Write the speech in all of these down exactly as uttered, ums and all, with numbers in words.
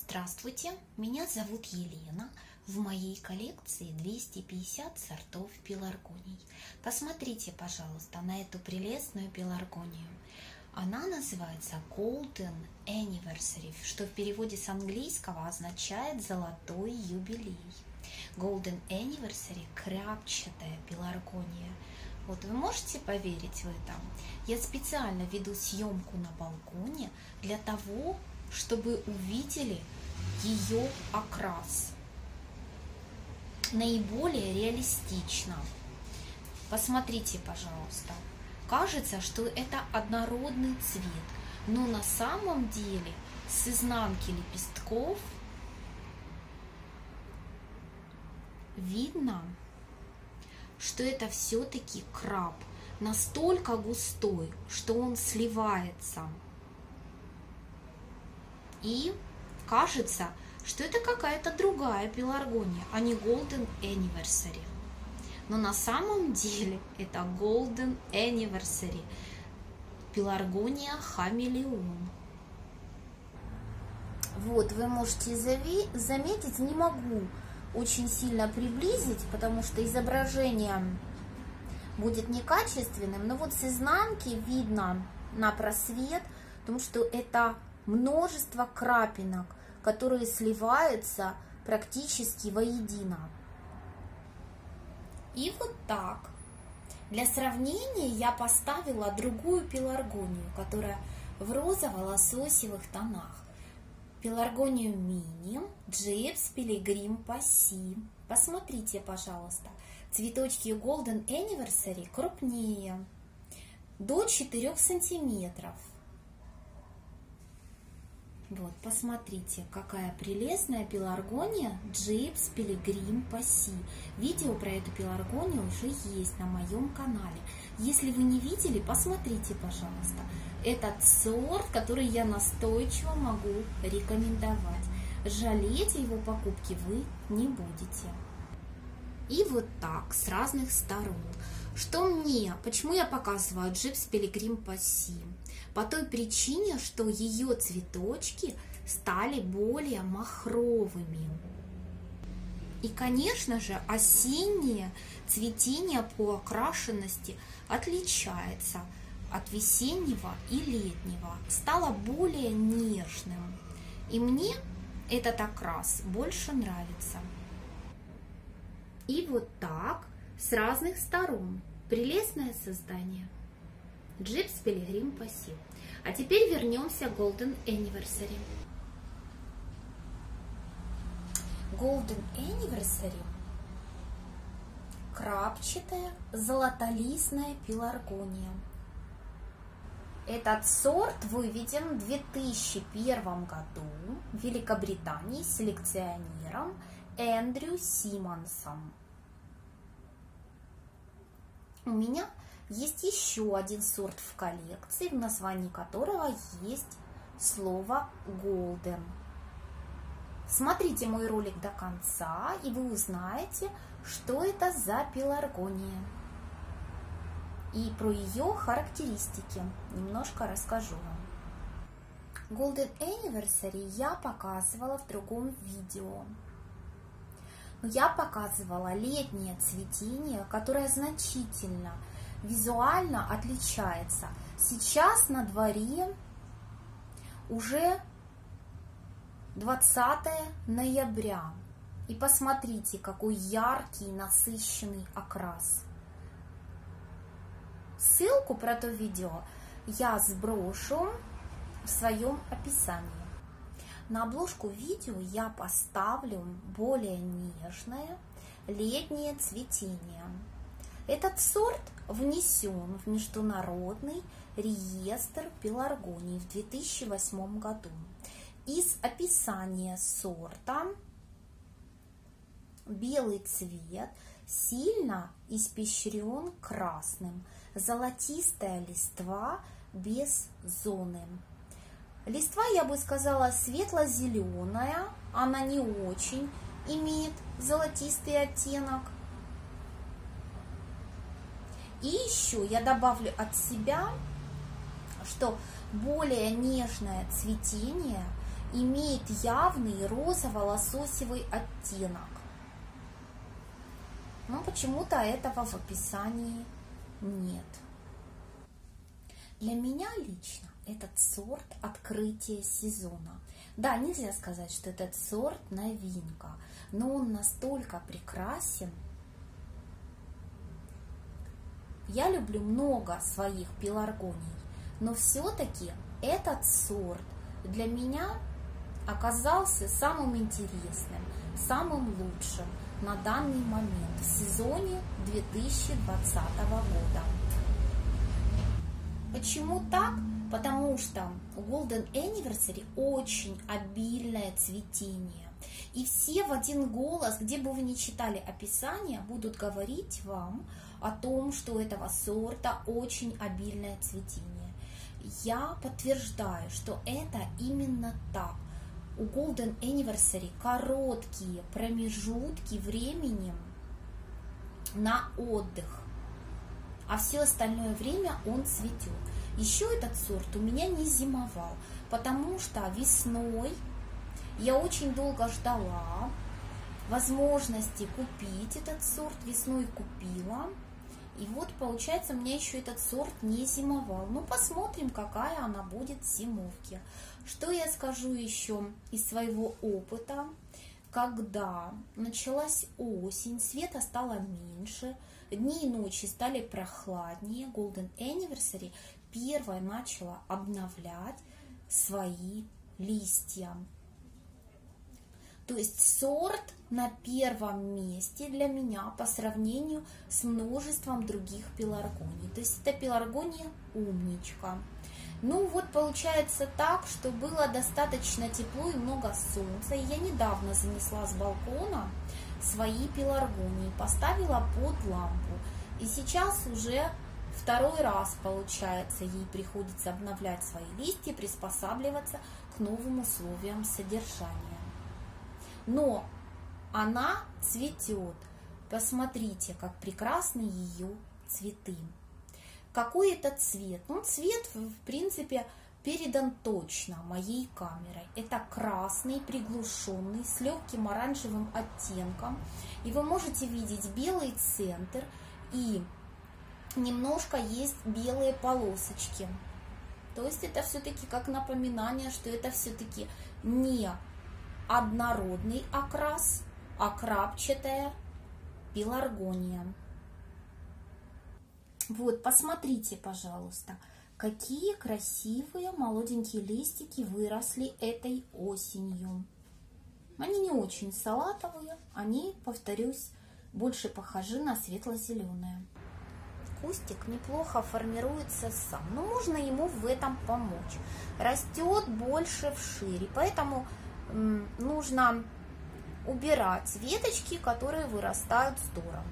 Здравствуйте, меня зовут Елена. В моей коллекции двести пятьдесят сортов пеларгоний. Посмотрите, пожалуйста, на эту прелестную пеларгонию. Она называется Golden Anniversary, что в переводе с английского означает «золотой юбилей». Golden Anniversary – крапчатая пеларгония. Вот вы можете поверить в это? Я специально веду съемку на балконе для того, чтобы увидели ее окрас наиболее реалистично. Посмотрите, пожалуйста. Кажется, что это однородный цвет, но на самом деле с изнанки лепестков видно, что это все-таки краб, настолько густой, что он сливается. И кажется, что это какая-то другая пеларгония, а не Golden Anniversary. Но на самом деле это Golden Anniversary, пеларгония хамелеон. Вот, вы можете заметить, не могу очень сильно приблизить, потому что изображение будет некачественным, но вот с изнанки видно на просвет, потому что это множество крапинок, которые сливаются практически воедино. И вот так. Для сравнения я поставила другую пеларгонию, которая в розово-лососевых тонах. Пеларгонию мини Gyps Pilgrim Passy. Посмотрите, пожалуйста, цветочки Golden Anniversary крупнее, до четырёх сантиметров. Вот, посмотрите, какая прелестная пеларгония Gyps Pilgrim Passy. Видео про эту пеларгонию уже есть на моем канале. Если вы не видели, посмотрите, пожалуйста. Этот сорт, который я настойчиво могу рекомендовать. Жалеть о его покупке вы не будете. И вот так, с разных сторон. Что мне, почему я показываю Gyps Pilgrim Passy? По той причине, что ее цветочки стали более махровыми. И, конечно же, осеннее цветение по окрашенности отличается от весеннего и летнего, стало более нежным. И мне этот окрас больше нравится. И вот так, с разных сторон. Прелестное создание. Gyps Pilgrim Passy. А теперь вернемся к Golden Anniversary. Golden Anniversary – крапчатая золотолистная пеларгония. Этот сорт выведен в две тысячи первом году в Великобритании селекционером Эндрю Симмонсом. У меня есть еще один сорт в коллекции, в названии которого есть слово Golden. Смотрите мой ролик до конца, и вы узнаете, что это за пеларгония. И про ее характеристики немножко расскажу вам. Golden Anniversary я показывала в другом видео. Я показывала летнее цветение, которое значительно визуально отличается. Сейчас на дворе уже двадцатое ноября. И посмотрите, какой яркий, насыщенный окрас. Ссылку про то видео я сброшу в своем описании. На обложку видео я поставлю более нежное летнее цветение. Этот сорт внесен в международный реестр пеларгоний в две тысячи восьмом году. Из описания сорта: белый цвет сильно испещрен красным, золотистая листва без зоны. Листва, я бы сказала, светло-зеленая, она не очень имеет золотистый оттенок. И еще я добавлю от себя, что более нежное цветение имеет явный розово-лососевый оттенок. Но почему-то этого в описании нет. Для меня лично этот сорт открытие сезона. Да, нельзя сказать, что этот сорт новинка, но он настолько прекрасен. Я люблю много своих пеларгоний, но все-таки этот сорт для меня оказался самым интересным, самым лучшим на данный момент в сезоне две тысячи двадцатого года. Почему так? Потому что у Golden Anniversary очень обильное цветение. И все в один голос, где бы вы ни читали описание, будут говорить вам о том, что у этого сорта очень обильное цветение. Я подтверждаю, что это именно так. У Golden Anniversary короткие промежутки времени на отдых, а все остальное время он цветет. Еще этот сорт у меня не зимовал, потому что весной я очень долго ждала возможности купить этот сорт, весной купила, и вот получается у меня еще этот сорт не зимовал. Ну посмотрим, какая она будет в зимовке. Что я скажу еще из своего опыта? Когда началась осень, света стало меньше, дни и ночи стали прохладнее, Golden Anniversary первая начала обновлять свои листья. То есть сорт на первом месте для меня по сравнению с множеством других пеларгоний. То есть это пеларгония умничка. Ну вот получается так, что было достаточно тепло и много солнца. И я недавно занесла с балкона свои пеларгонии, поставила под лампу. И сейчас уже второй раз, получается, ей приходится обновлять свои листья, приспосабливаться к новым условиям содержания. Но она цветет. Посмотрите, как прекрасны ее цветы. Какой это цвет? Ну, цвет, в принципе, передан точно моей камерой. Это красный, приглушенный, с легким оранжевым оттенком. И вы можете видеть белый центр и немножко есть белые полосочки. То есть это все-таки как напоминание, что это все-таки не однородный окрас, а крапчатая пеларгония. Вот, посмотрите, пожалуйста, какие красивые молоденькие листики выросли этой осенью. Они не очень салатовые, они, повторюсь, больше похожи на светло-зеленые. Кустик неплохо формируется сам, но можно ему в этом помочь. Растет больше вширь, поэтому нужно убирать веточки, которые вырастают в сторону.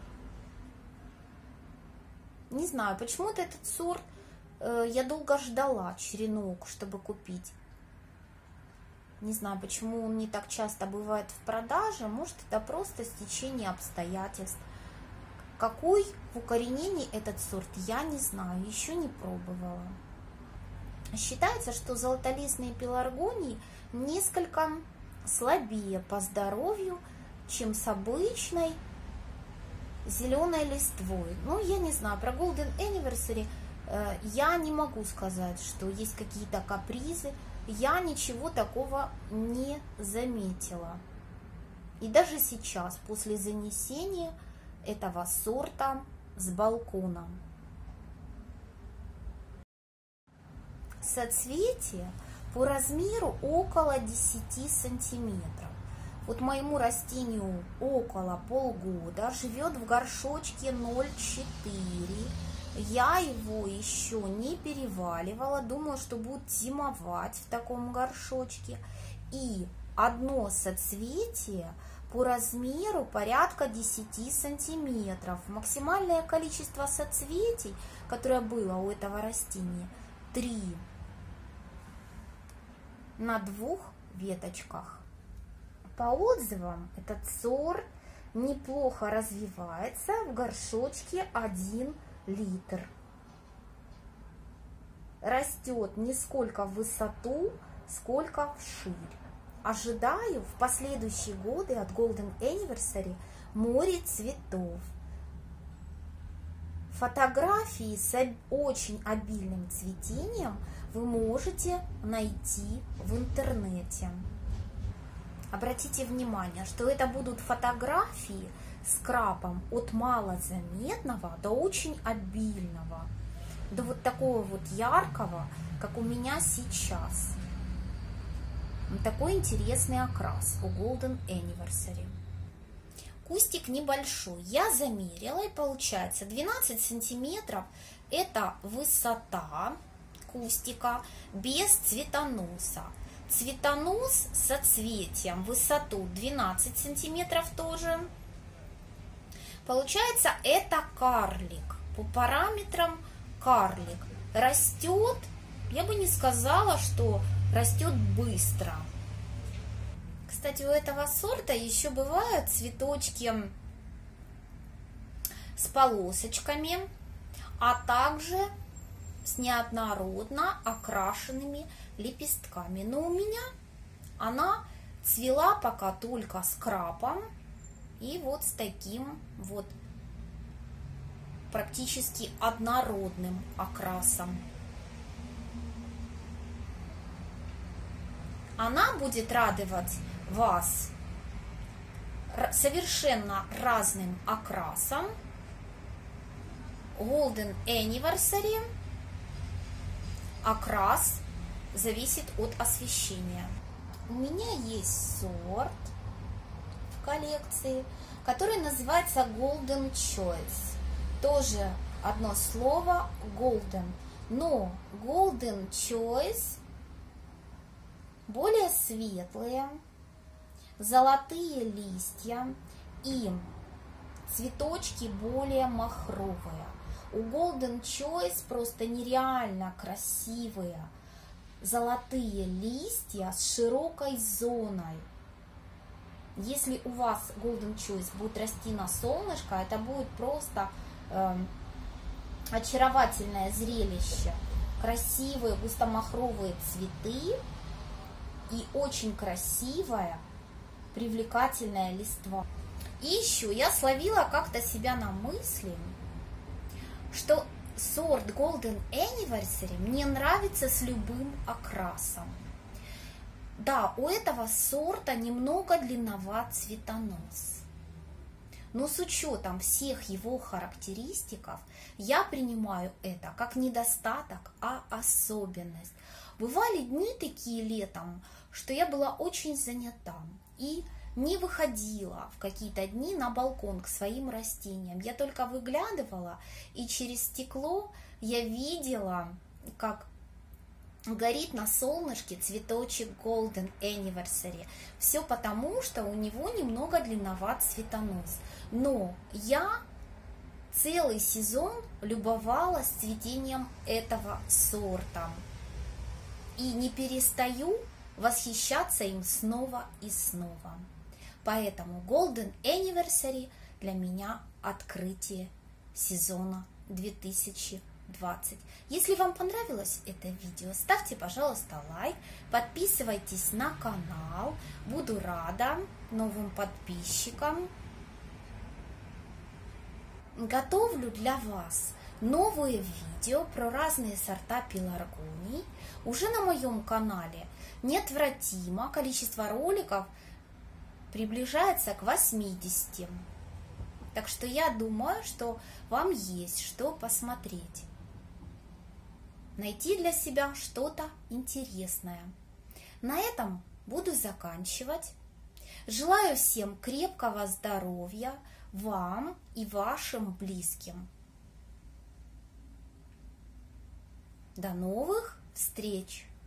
Не знаю, почему-то этот сорт э, я долго ждала черенок, чтобы купить. Не знаю, почему он не так часто бывает в продаже. Может, это просто стечение обстоятельств. Какой в укоренении этот сорт, я не знаю, еще не пробовала. Считается, что золотолистные пеларгонии несколько слабее по здоровью, чем с обычной зеленой листвой. Ну, я не знаю, про Golden Anniversary э, я не могу сказать, что есть какие-то капризы. Я ничего такого не заметила. И даже сейчас, после занесения этого сорта с балкона. Соцветие по размеру около десяти сантиметров. Вот моему растению около полгода, живет в горшочке ноль целых четыре. Я его еще не переваливала, думаю, что будет зимовать в таком горшочке. И одно соцветие по размеру порядка десяти сантиметров. Максимальное количество соцветий, которое было у этого растения, три на двух веточках. По отзывам, этот сорт неплохо развивается в горшочке один литр. Растет не сколько в высоту, сколько вширь. Ожидаю в последующие годы от Golden Anniversary море цветов. Фотографии с очень обильным цветением вы можете найти в интернете. Обратите внимание, что это будут фотографии с крапом от малозаметного до очень обильного, до вот такого вот яркого, как у меня сейчас. Такой интересный окрас у Golden Anniversary. Кустик небольшой. Я замерила, и получается двенадцать сантиметров. Это высота кустика без цветоноса. Цветонос с соцветием, высоту двенадцать сантиметров тоже. Получается, это карлик. По параметрам карлик. Растет, я бы не сказала, что растет быстро. Кстати, у этого сорта еще бывают цветочки с полосочками, а также с неоднородно окрашенными лепестками. Но у меня она цвела пока только с крапом и вот с таким вот практически однородным окрасом. Она будет радовать вас совершенно разным окрасом. Golden Anniversary окрас зависит от освещения. У меня есть сорт в коллекции, который называется Golden Choice. Тоже одно слово Golden, но Golden Choice более светлые, золотые листья и цветочки более махровые. У Golden Choice просто нереально красивые золотые листья с широкой зоной. Если у вас Golden Choice будет расти на солнышко, это будет просто э, очаровательное зрелище. Красивые густомахровые цветы и очень красивая, привлекательная листва. И еще я словила как-то себя на мысли, что сорт Golden Anniversary мне нравится с любым окрасом. Да, у этого сорта немного длинноват цветонос, но с учетом всех его характеристиков я принимаю это как недостаток, а особенность. Бывали дни такие летом, что я была очень занята и не выходила в какие-то дни на балкон к своим растениям. Я только выглядывала, и через стекло я видела, как горит на солнышке цветочек Golden Anniversary. Все потому, что у него немного длинноват цветонос. Но я целый сезон любовалась цветением этого сорта. И не перестаю восхищаться им снова и снова. Поэтому Golden Anniversary для меня открытие сезона две тысячи двадцать. Если вам понравилось это видео, ставьте, пожалуйста, лайк, подписывайтесь на канал. Буду рада новым подписчикам. Готовлю для вас новые видео про разные сорта пеларгоний. Уже на моем канале неотвратимо количество роликов приближается к восьмидесяти. Так что я думаю, что вам есть что посмотреть. Найти для себя что-то интересное. На этом буду заканчивать. Желаю всем крепкого здоровья, вам и вашим близким. До новых встреч!